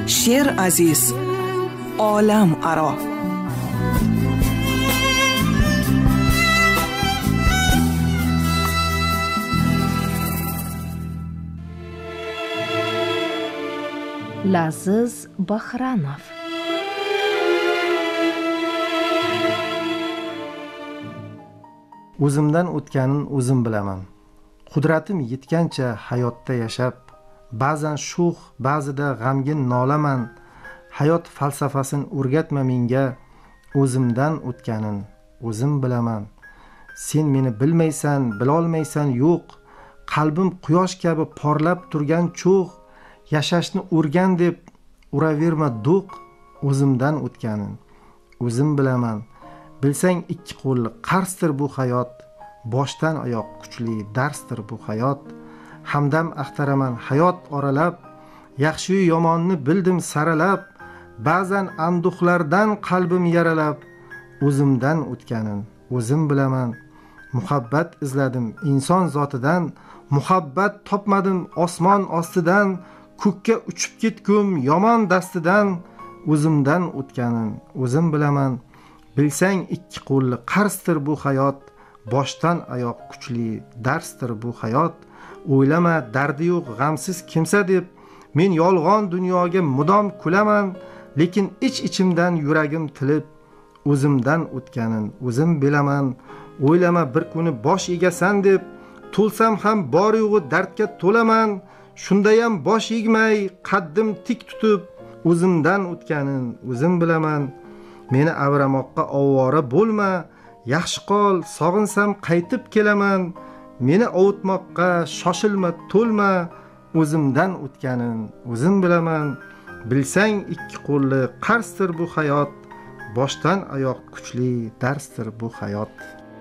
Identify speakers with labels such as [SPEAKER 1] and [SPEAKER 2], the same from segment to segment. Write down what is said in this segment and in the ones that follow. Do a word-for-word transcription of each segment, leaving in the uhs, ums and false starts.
[SPEAKER 1] she'r aziz, olam aro.
[SPEAKER 2] Laziz Bahranov.
[SPEAKER 3] O'zimdan o'tganin o'zim bilaman. Qudratim yetgancha hayotda yashab, ba'zan sho'x, ba'zida g'amgin nolaman. Hayot falsafasini o'rgatma menga, o'zimdan o'tganin o'zim bilaman. Sen meni bilmaysan, bilolmaysan yo'q. Qalbim quyosh kabi porlab turgan cho'g', yashashni o'rgan deb uraverma do'q. O'zimdan o'tganin o'zim bilaman. Bilsang ikki qo'lli qarsdir bu hayot, boshdan oyoq kuchli darsdir bu hayot. Hamdam axtaraman hayot oralab, yaxshi yu yomonni bildim saralab, ba'zan anduhlardan qalbim yaralab. O'zimdan o'tganin o'zim bilaman. Muhabbat izladim inson zotidan, muhabbat topmadim osmon ostidan. Ko'kka uchib ketgum yomon dastidan, o'zimdan o'tganin o'zim bilaman. Bilsang ikki qo'lli qarsdir bu hayot, boshdan oyoq kuchli darsdir bu hayot. O'ylama dardi yo'q g'amsiz kimsa deb, men yolg'on dunyoga mudom kulaman, lekin ich-ichimdan yuragim tilib, o'zimdan o'tganin o'zim bilaman. O'ylama bir kuni bosh egasan deb, to'lsam ham bor yo'g'i dardga to'laman. Shundayam bosh egmay qaddim tik tutib, o'zimdan o'tganin o'zim bilaman. Meni avramoqqa ovora bo'lma, yaxshi qol, sog'insam qaytib kelaman. Meni ovutmoqqa shoshilma, to'lma, o'zimdan o'tganin o'zim bilaman. Bilsang ikki qo'lli qarsdir bu hayot, boshdan oyoq kuchli darsdir bu hayot.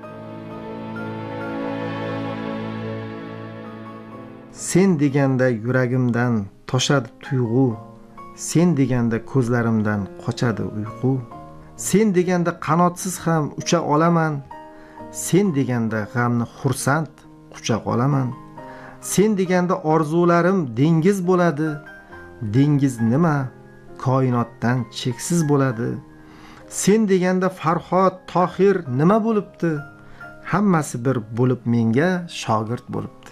[SPEAKER 3] Sen deganda yuragimdan toshadi tuyg'u, sen deganda ko'zlarimdan qochadi uyqu. Sen deganda qanotsiz ham ucha olaman, sen deganda g'amni xursand quchoq olaman. Sen deganda orzularim dengiz bo'ladi, dengiz nima? Koinotdan cheksiz bo'ladi. Sen deganda Farhod, Tohir nima bo'libdi? Hammasi bir bo'lib menga shogird bo'libdi.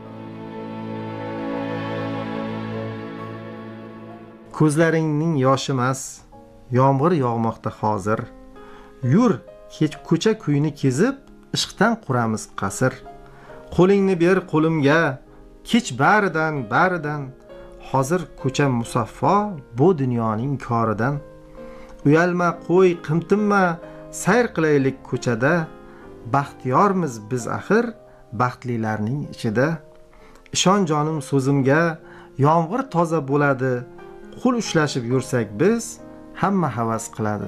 [SPEAKER 3] Ko'zlaringning yoshi emas, yomg'ir yog'moqda hozir. Yur, kech ko'cha kuyni kezib, ishqdan quramiz qasr. Qo'lingni ber qo'limga, kech baridan, baridan. Hozir ko'cha musaffo bu dunyoning koridan. Uyalma, qo'y, qimtinma, sayr qilaylik ko'chada. Baxtiyormiz biz axir, baxtlilarning ichida. Ishon jonim so'zimga, yomg'ir toza bo'ladi. Qo'l ushlashib yursak biz, hamma havas qiladi.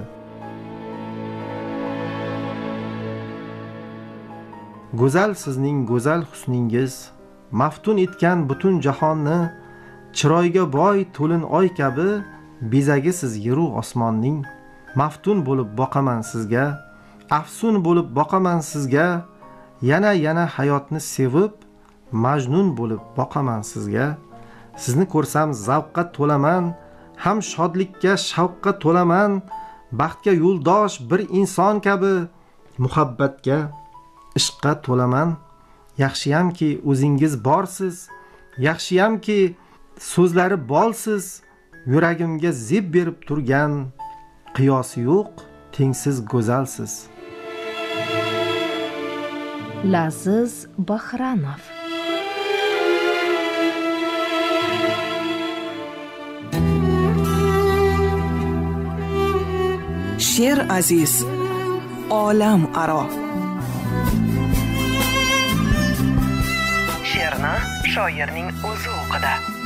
[SPEAKER 3] Go'zal sizning go'zal husningiz, maftun etgan butun jahonni. Chiroyga boy to'lin oy kabi, bezagisiz yeru osmonning. Maftun bo'lib boqaman sizga, afsun bo'lib boqaman sizga. Yana yana hayotni sevib, majnun bo'lib boqaman sizga. Sizni ko'rsam zavqqa to'laman, ham shodlikka, shavqqa to'laman. Baxtga yo'ldosh bir inson kabi, muhabbatga, ishqqa to'laman. Yaxshiyamki o'zingiz borsiz, yaxshiyamki so'zlari bolsiz. Yuragimga zeb berib turgan, qiyosi yo'q, tengsiz go'zalsiz.
[SPEAKER 2] Laziz Bahranov.
[SPEAKER 1] she'r aziz, olam aro. She'rni shoirning o'zi o'qidi.